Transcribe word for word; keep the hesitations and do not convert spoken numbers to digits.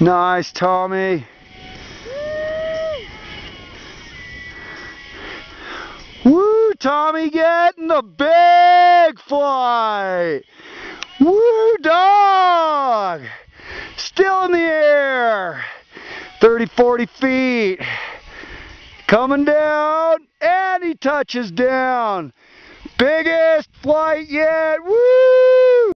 Nice, Tommy. Woo, Tommy getting the big fly. Woo, dog. Still in the air. thirty, forty feet. Coming down, and he touches down. Biggest flight yet. Woo!